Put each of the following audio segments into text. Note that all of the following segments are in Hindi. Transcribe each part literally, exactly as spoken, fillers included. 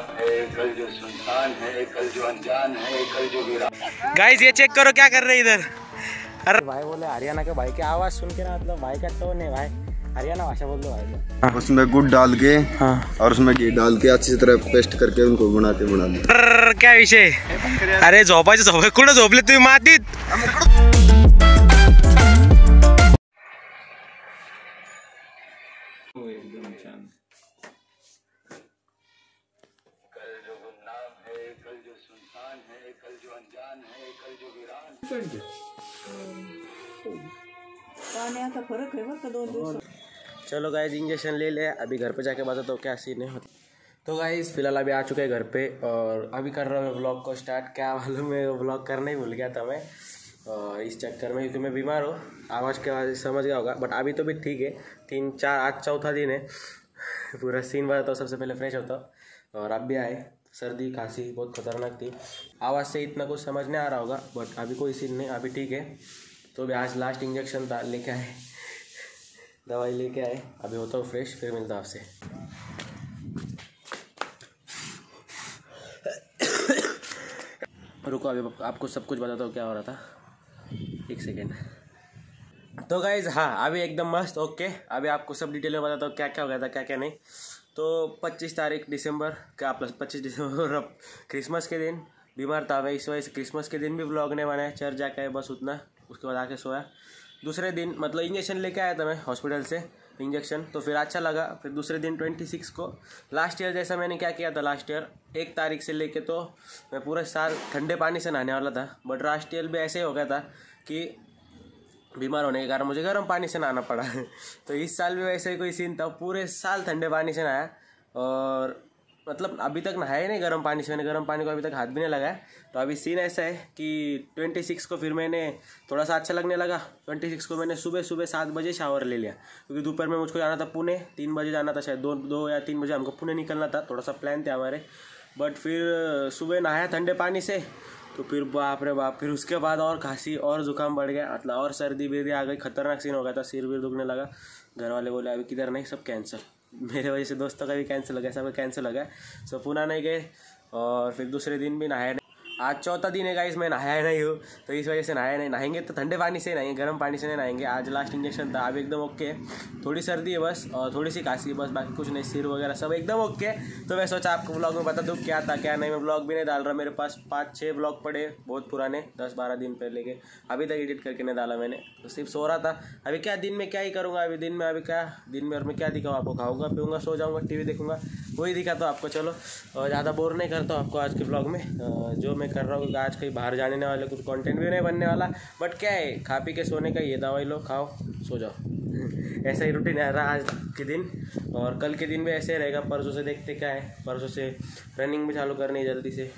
कल जो सुनसान है, कल जो अनजान है, कल जो वीरान। गाइस ये चेक करो क्या कर रहे हैं इधर। अरे भाई बोले हरियाणा के भाई की आवाज सुन के ना मतलब भाई का टोन है भाई हरियाणा भाषा बोल दो भाई। उसमें गुड़ डाल के हाँ और उसमें घी डाल के अच्छी तरह पेस्ट करके उनको बना के बना लो। क्या विषय? अरे झोपाचे झोप कुठं झोपले तुम्ही मातीत? एकदम छान। कल जो गुमनाम है, कल जो सुनसान है, कल जो अनजान है, कल जो वीरान। पाण्याचा फरक है बरं का दोन दिवस। चलो गाइस इंजेक्शन ले ले, अभी घर पे जाके बताता हूँ क्या सीन है। तो गाइस फिलहाल अभी आ चुके हैं घर पे और अभी कर रहा हूँ व्लॉग को स्टार्ट। क्या मालूम है व्लॉग करना ही भूल गया था मैं और इस चक्कर में क्योंकि मैं बीमार हूँ, आवाज़ के आवाज़ समझ गया होगा। बट अभी तो भी ठीक है, तीन चार आज चौथा दिन है। पूरा सीन बताता हूँ, सबसे पहले फ्रेश होता हूँ और अब भी आए। सर्दी खांसी बहुत खतरनाक थी, आवाज़ से इतना कुछ समझ नहीं आ रहा होगा बट अभी कोई सीन नहीं, अभी ठीक है। तो भी आज लास्ट इंजेक्शन था, लेके आए दवाई लेके आए। अभी होता हूँ फ्रेश, फिर मिलता हूँ आपसे। रुको अभी आपको सब कुछ बताता हूँ क्या हो रहा था, एक सेकेंड। तो गाइज हाँ अभी एकदम मस्त ओके। अभी आपको सब डिटेल में बताता हूँ क्या क्या हो गया था क्या क्या नहीं। तो पच्चीस तारीख दिसंबर क्या प्लस पच्चीस दिसंबर अब क्रिसमस के दिन बीमार था मैं, इस वजह से क्रिसमस के दिन भी व्लॉग नहीं बनाया। चर्च जाके आए बस उतना, उसके बाद आके सोया। दूसरे दिन मतलब इंजेक्शन लेके आया था मैं हॉस्पिटल से इंजेक्शन, तो फिर अच्छा लगा। फिर दूसरे दिन ट्वेंटी सिक्स को लास्ट ईयर जैसा मैंने क्या किया था, लास्ट ईयर एक तारीख से लेके तो मैं पूरा साल ठंडे पानी से नहाने वाला था। बट लास्ट ईयर भी ऐसे ही हो गया था कि बीमार होने के कारण मुझे गर्म पानी से नहाना पड़ा। तो इस साल भी वैसे ही कोई सीन था, पूरे साल ठंडे पानी से नहाया और मतलब अभी तक नहाया ही नहीं गर्म पानी से, मैंने गर्म पानी को अभी तक हाथ भी नहीं लगाया। तो अभी सीन ऐसा है कि ट्वेंटी सिक्स को फिर मैंने थोड़ा सा अच्छा लगने लगा। ट्वेंटी सिक्स को मैंने सुबह सुबह सात बजे शावर ले लिया, क्योंकि दोपहर में मुझको जाना था पुणे, तीन बजे जाना था शायद, दो दो या तीन बजे हमको पुणे निकलना था, थोड़ा सा प्लान थे हमारे। बट फिर सुबह नहाया ठंडे पानी से, तो फिर बाप रे बाप, फिर उसके बाद और खांसी और जुकाम बढ़ गया, मतलब और सर्दी बेदी आ गई, खतरनाक सीन हो गया था, सिर भी दुखने लगा। घर वाले बोले अभी किधर नहीं, सब कैंसिल। मेरे वजह से दोस्तों का भी कैंसिल हो गया, सब कैंसिल हो गया। सो पुणे नहीं गए और फिर दूसरे दिन भी नहाया नहीं। आज चौथा दिन है गाइस, मैं नहाया नहीं हूँ, तो इस वजह से नहाया नहीं। नहाएंगे तो ठंडे पानी से नहाएंगे, गर्म पानी से नहीं नहाएंगे। आज लास्ट इंजेक्शन था, अभी एकदम ओके। थोड़ी सर्दी है बस और थोड़ी सी खांसी बस, बाकी कुछ नहीं, सिर वगैरह सब एकदम ओके। तो मैं सोचा आपको ब्लॉग में बता दूँ क्या था क्या नहीं। मैं ब्लॉग भी नहीं डाल रहा, मेरे पास पाँच छः ब्लॉग पड़े बहुत पुराने, दस बारह दिन पहले के, अभी तक एडिट करके नहीं डाला मैंने। तो सिर्फ सो रहा था। अभी क्या दिन में क्या ही करूँगा, अभी दिन में अभी क्या दिन में और मैं क्या दिखाऊँ आपको, खाऊँगा पीऊँगा सो जाऊँगा टी वी देखूँगा, वही दिखाता हूँ आपको। चलो और ज़्यादा बोर नहीं करता हूँ आपको आज के ब्लॉग में। जो मैं कर रहा हूँ आज कहीं बाहर जाने वाले कुछ कंटेंट भी नहीं बनने वाला, बट क्या है खा पी के सोने का, ये दवाई लो खाओ सो जाओ। ऐसा ही रूटीन है रहा आज के दिन और कल के दिन भी ऐसे रहेगा। परसों से देखते क्या है, परसों से रनिंग भी चालू करनी है जल्दी से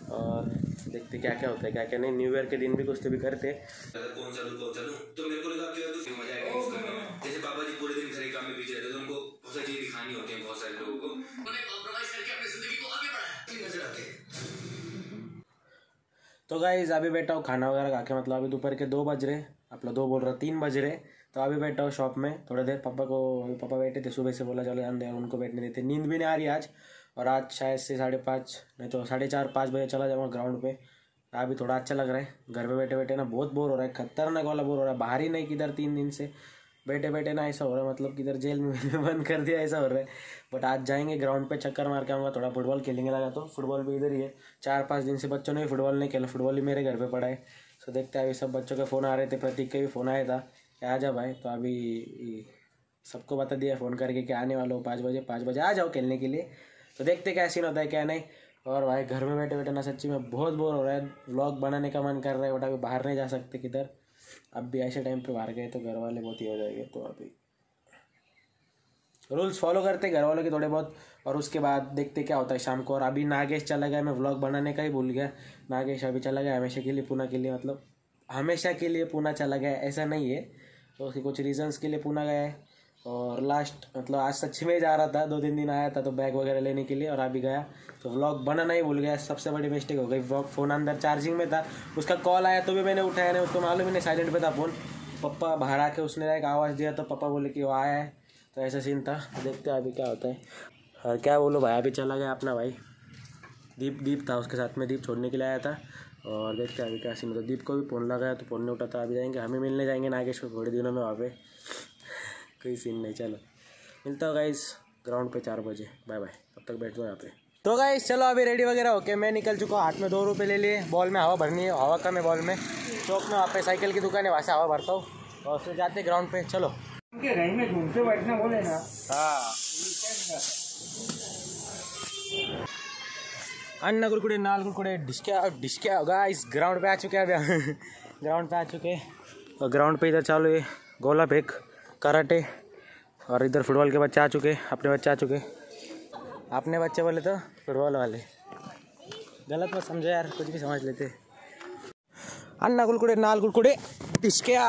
और देखते क्या क्या होता है क्या क्या नहीं। न्यू ईयर के दिन भी कुछ तो भी करते। अगर कौन सा कौन सा तो मेरे को लगा कि तो मजा आएगा यूज करने में। जैसे पापा जी पूरे दिन घर के काम में बिजी रहते हैं, तो उनको बहुत सारी चीजें दिखानी होती है बहुत सारे लोगों को, उन्हें कॉम्प्रोमाइज करके अपनी जिंदगी को आगे बढ़ाया नजर आते हैं। तो गाइस अभी बैठा हूँ खाना वगैरह खा के, मतलब अभी दोपहर के दो बज रहे, अपना दो बोल रहा तीन बज रहे। तो अभी बैठा हूँ शॉप में थोड़ी देर। पापा को पापा बैठे थे सुबह से, बोला चलो अंदर, उनको बैठने देते। नींद भी नहीं आ रही आज, और आज शायद से साढ़े पाँच नहीं तो साढ़े चार पाँच बजे चला जाऊँगा ग्राउंड पे। अभी थोड़ा अच्छा लग रहा है, घर पे बैठे बैठे ना बहुत बोर हो रहा है, खतरनाक वाला बोर हो रहा है। बाहर ही नहीं किधर, तीन दिन से बैठे बैठे ना ऐसा हो रहा है, मतलब किधर जेल में बंद कर दिया ऐसा हो रहा है। बट आज जाएंगे ग्राउंड पे, चक्कर मार के आऊँगा, थोड़ा फुटबॉल खेलेंगे लगा। तो फुटबॉल भी इधर ही है, चार पाँच दिन से बच्चों ने भी फुटबॉल नहीं खेला, फुटबॉल ही मेरे घर पे पड़ा है। सो देखते हैं, अभी सब बच्चों के फ़ोन आ रहे थे, प्रतीक के भी फ़ोन आया था कि आ जा भाई। तो अभी सबको बता दिया फ़ोन करके कि आने वाला हो पाँच बजे, पाँच बजे आ जाओ खेलने के लिए। तो देखते क्या सीन होता है क्या नहीं। और भाई घर में बैठे बैठे ना सच्ची में बहुत बोर हो रहा है, व्लॉग बनाने का मन कर रहा है बट अभी बाहर नहीं जा सकते किधर। अब भी ऐसे टाइम पे बाहर गए तो घर वाले बहुत ही हो जाएंगे, तो अभी रूल्स फॉलो करते घर वालों के थोड़े बहुत, और उसके बाद देखते क्या होता है शाम को। और अभी नागेश चला गया, मैं व्लॉग बनाने का ही भूल गया। नागेश अभी चला गया हमेशा के लिए पुणे के लिए, मतलब हमेशा के लिए पुणे चला गया ऐसा नहीं है, तो उसके कुछ रीजंस के लिए पुणे गया है। और लास्ट मतलब आज सच्ची में जा रहा था, दो तीन दिन आया था तो बैग वगैरह लेने के लिए, और अभी गया तो व्लॉग बनाना ही भूल गया। सबसे बड़ी मिस्टेक हो गई, व्लॉग फ़ोन अंदर चार्जिंग में था, उसका कॉल आया तो भी मैंने उठाया नहीं, उसको मालूम ही नहीं साइलेंट पे था फ़ोन। पप्पा बाहर आके उसने एक आवाज़ दिया तो पापा बोले कि वो आया है, तो ऐसा सीन था। देखते हैं अभी क्या होता है। और क्या बोलो भाई, अभी चला गया अपना भाई, दीप दीप था उसके साथ में, दीप छोड़ने के लिए आया था। और देखते हैं अभी क्या सीन होता है। दीप को भी फ़ोन लगा है तो फ़ोन नहीं उठाता। अभी जाएंगे, हमें मिलने जाएंगे नागेश को थोड़े दिनों में वहाँ पे। कोई सीन नहीं, चलो मिलता हो गाइस ग्राउंड पे चार बजे। बाय बाय, तब तक बैठ जाओ यहाँ पे। तो गाइस चलो अभी रेडी वगैरह होके मैं निकल चुका हूँ। हाथ में दो रुपये ले लिए, बॉल में हवा भरनी है, हवा कम है बॉल में। चौक में वहाँ पे साइकिल की दुकान है, वहाँ से हवा भरता हूँ और फिर जाते ग्राउंड पे। चलो उनके घर में घूमते बैठना बोले ना। हाँ अन्ना कुरकुड़े नाल कुरकुड़े डिस्किया डिस्किया गाइस ग्राउंड पे आ चुके हैं अभी। ग्राउंड पे आ चुके हैं और ग्राउंड पे इधर चालू है गोला फेंक, कराटे, और इधर फुटबॉल के बच्चे आ चुके, अपने बच्चे आ चुके। अपने बच्चे बोले तो फुटबॉल वाले, गलत मत समझो यार, कुछ भी समझ लेते। अन्ना कुरकुड़े नाल कुरकुड़े डिस्किया।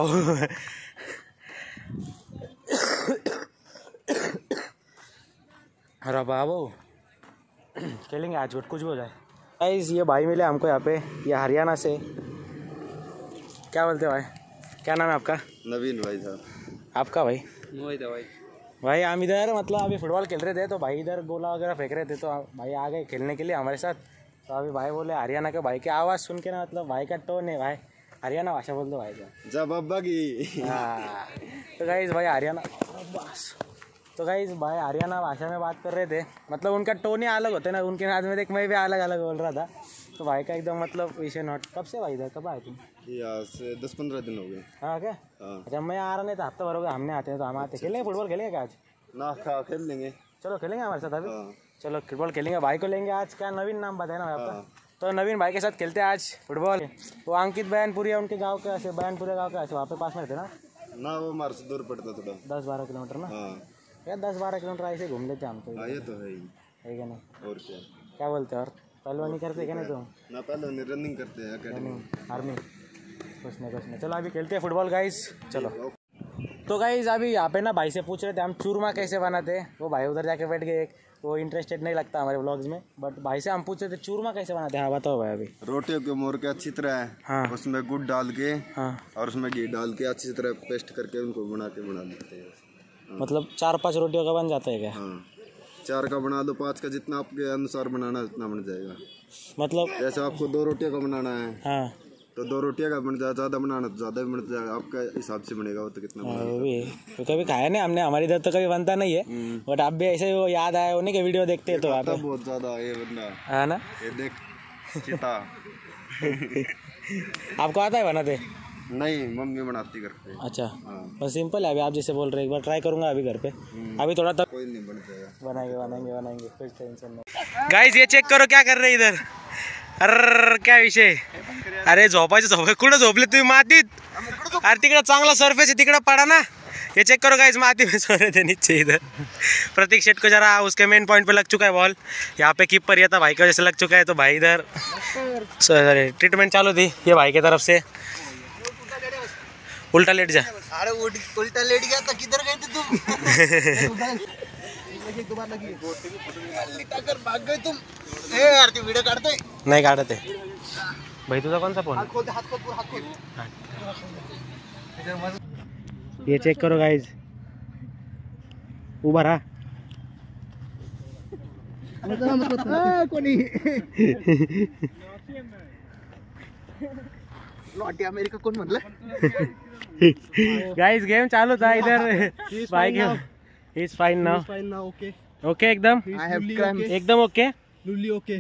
अरे बाबू खेलेंगे आज, बट कुछ भी हो जाए। गाइस ये भाई मिले हमको यहाँ पे, ये हरियाणा से। क्या बोलते हो भाई, क्या नाम है आपका? नवीन भाई साहब। आपका भाई? मोहित भाई। भाई हम इधर मतलब अभी फुटबॉल खेल रहे थे तो भाई इधर गोला वगैरह फेंक रहे थे तो भाई आ गए खेलने के लिए हमारे साथ। तो अभी भाई बोले हरियाणा के भाई की आवाज़ सुन के ना, मतलब भाई का टोन है, भाई हरियाणा भाषा बोल दो भाई का। जब अब्बा की। हाँ तो गाइस भाई हरियाणा बस तो गाइस भाई हरियाणा भाषा में बात कर रहे थे, मतलब उनका टोन ही अलग होता है ना, उनके नाच में देख मैं भी अलग अलग बोल रहा था। तो भाई का एकदम मतलब विषय नॉट। कब से भाई इधर कब आए तुम? यहाँ से दस पंद्रह दिन हो गए। हाँ क्या? हाँ। अच्छा मैं आ रहा नहीं था, हफ्ता भर हो गया, हमने आते हैं तो हम आते। खेलेंगे फुटबॉल, खेलेंगे क्या आज? ना खा खेल लेंगे। चलो खेलेंगे हमारे साथ अभी। हाँ। चलो फुटबॉल खेलेंगे, भाई को लेंगे आज। क्या नवीन नाम बताया ना आपका? हाँ। तो नवीन भाई के साथ खेलते हैं आज फुटबॉल। वो अंकित बयानपुरी है, उनके गाँव के ऐसे, बयानपुरी गाँव के ऐसे वहाँ पे पास में रहते ना। ना वो हमारे से दूर पड़ता थोड़ा। दस बारह किलोमीटर ना? हाँ यार दस बारह किलोमीटर ऐसे घूम लेते हम तो। हाँ ये तो है ही। है क्या नहीं? और क्या क्या बोलते हैं? और पहलवानी करते क्या नहीं तुम? ना पहले रनिंग करते हैं अकेडमी। आर्मी कुछ नहीं कुछ नहीं। चलो अभी खेलते हैं फुटबॉल गाइस, चलो। तो गाइस अभी यहाँ पे ना भाई से पूछ रहे थे हम चूरमा कैसे बनाते हैं। वो भाई उधर जाके बैठ गए, वो इंटरेस्टेड नहीं लगता हमारे व्लॉग्स में, बट भाई से हम पूछ रहे थे चूरमा कैसे बनाते हैं। हाँ बताओ भाई अभी। रोटियों को मोड़ के अच्छी तरह, हाँ उसमें गुड़ डाल के, हाँ और उसमें घी डाल के अच्छी तरह पेस्ट करके उनको बना के बना लेते हैं। मतलब चार पांच रोटियों का बन जाता है क्या? हाँ चार का बना दो, पाँच का, जितना आपके अनुसार बनाना है उतना बन जाएगा। मतलब जैसे आपको दो रोटियों का बनाना है हाँ तो दो रोटियां का बन जाए, ज़्यादा बनाना तो ज़्यादा भी बन जाएगा, आपका हिसाब से बनेगा वो तो कितना हाँ, बनाना। वो भी है। तो कभी खाया नहीं हमने, हमारे इधर तो कभी बनता नहीं है, बट आप भी ऐसे वो याद आया उन्हीं के वीडियो देखते हैं तो आप। बहुत ज़्यादा ये बंदा है ना? ये देख चिता। आपको आता है बनाते? नहीं मम्मी बनाती घर पे। अच्छा हाँ बस सिंपल है। अभी आप जैसे बोल रहे हैं, एक बार ट्राई करूंगा अभी घर पे। अभी थोड़ा तक कोई नहीं बन जाएगा। बनाएंगे बनाएंगे बनाएंगे, कुछ टेंशन नहीं। गाइस ये चेक करो क्या कर रहे इधर। अरे क्या विषय, अरे झोपायचं झोपाय कुठं झोपले तुम्ही मातीत? अरे तिकडं चांगला सरफेस आहे, तिकडं पडा ना। ये चेक करो गाइस, माती में सो रहे थे नीचे इधर। प्रतीक शेट को जरा उसके मेन पॉइंट पे लग चुका है बॉल। यहाँ पे कीपर ये था भाई का जैसे लग चुका है, तो भाई इधर सॉरी ट्रीटमेंट चालू थी ये भाई की तरफ से। उल्टा लेट जा। अरे उल्टा लेट गया था, किधर गए थे तुम? भाग गए तुम। ए यार ती वीडियो काढतोय? नहीं काढते भाई। तुझा कौन सा फोन? हात खोल हात खोल पूरा हात खोल। ये चेक करो गाइज, उभा रहा। कोणी लॉटी अमेरिका कोण म्हणलं? गाइस गेम चालू था इधर भाई के। He is fine now. Fine now okay okay एकदम आई हैव क्रैम्प एकदम ओके लुल्ली ओके।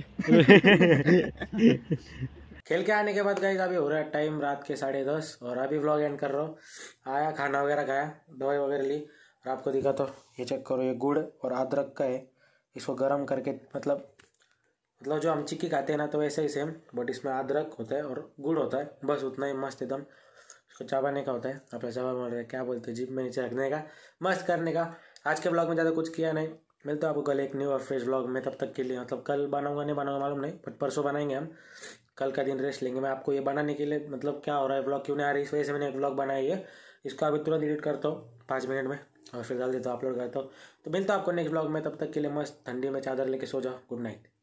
खेल के आने के बाद गाइस अभी हो रहा है टाइम रात के साढ़े दस और अभी व्लॉग एंड कर रहा हूँ। आया खाना वगैरह खाया, दवाई वगैरह ली और आपको दिखा तो ये चेक करो, ये गुड़ और अदरक का है। इसको गर्म करके मतलब मतलब जो हम चिक्की खाते हैं ना तो वैसे ही सेम, बट इसमें अदरक होता है और गुड़ होता है, बस उतना ही मस्त एकदम। इसको चबाने का होता है, अपना चबा बोल रहे क्या बोलते हैं, जीप में नीचे रखने का, मस्त करने का। आज के ब्लॉग में ज़्यादा कुछ किया नहीं, मिलता है आपको कल एक न्यू और फ्रेश ब्लॉग में। तब तक के लिए मतलब कल बनाऊंगा नहीं बनाऊंगा मालूम नहीं, बट परसों बनाएंगे हम। कल का दिन रेस्ट लेंगे। मैं आपको ये बनाने के लिए मतलब क्या हो रहा है, ब्लॉग क्यों नहीं आ रही, इस वजह से मैंने एक ब्लॉग बनाई है। इसको अभी तुरंत एडिट करता हूँ पाँच मिनट में और फिर डाल देता हूँ, अपलोड करता हूँ। तो मिलता हूँ आपको नेक्स्ट ब्लॉग में, तब तक के लिए मस्त ठंडी में चादर लेके सो जाओ। Good night.